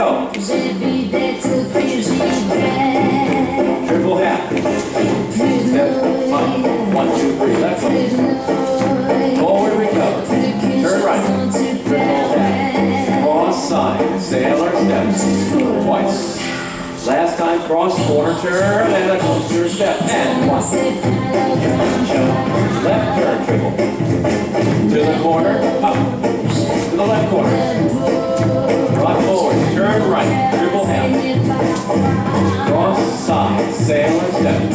go. Triple half. Step, 1, 2, 3, left foot. Forward recover. Turn right. Triple half. Cross side. Sailor step. Twice. Last time cross corner turn and a coaster step. And 1. Left turn triple. To the corner. Up. To the left corner. Rock forward. Turn right. Triple half. Cross side. Sailor step.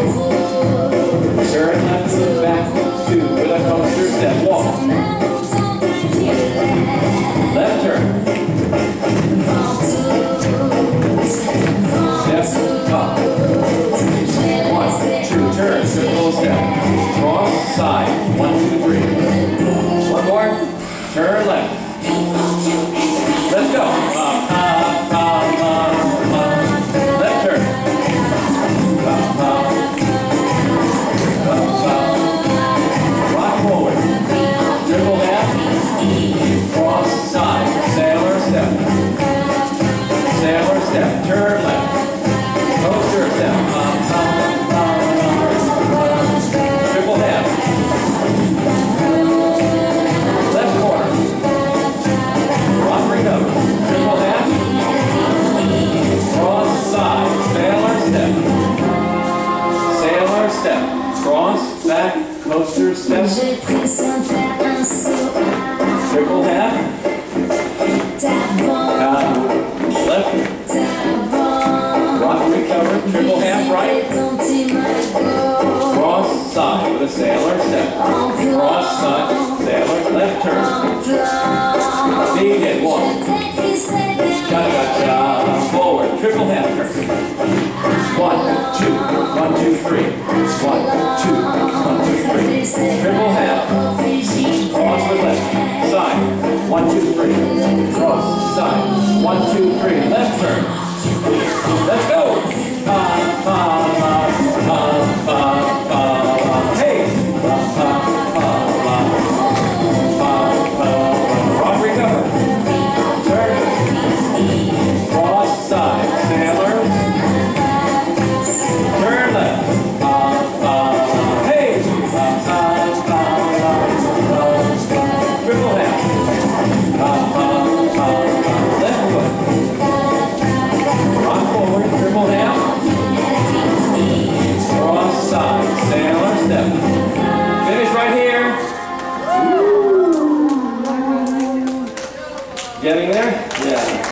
Turn left to the back. 2 with a coaster step. Walk. Left turn. Step up. 1, 2, turn. Triple step. Cross side. 1, 2, 3. One more. Turn left. Let's go. Left turn. Rock forward. Triple half. Cross side. Sailor step. Sailor step. Turn left. Coaster step. Triple half. Left corner. Rock recover. Triple half. Cross side. Sailor step. Sailor step. Cross back. Coaster step. Triple half. Left. Rock recover. Triple half right. Cross side with a sailor step. Cross side. Sailor left turn. Speed it. 1. Cha-cha-cha. Forward. Triple half turn. 1, 2. 1, 2, 3. 1, 2. 1, 2, 3. Triple half. Cross with left. Side. 1, 2, 3. Cross. Side. 1, 2, 3. Left turn. Let's go. Hey. Rock recover. Turn. Cross side. Sailor. Turn left. Hey. Triple half. Left foot. Rock forward. Triple half. Cross side. Sailor step. Finish right here. Getting there? Yeah.